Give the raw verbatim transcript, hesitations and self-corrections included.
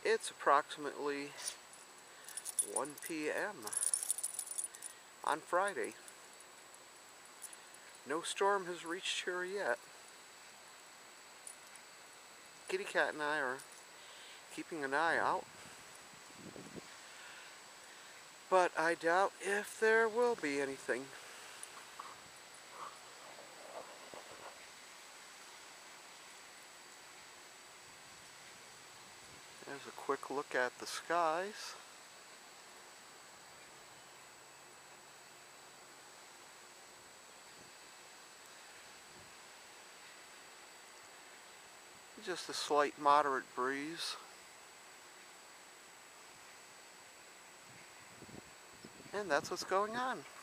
It's approximately one P M on Friday. No storm has reached here yet. Kitty Cat and I are keeping an eye out. But I doubt if there will be anything. There's a quick look at the skies. Just a slight moderate breeze. And that's what's going on.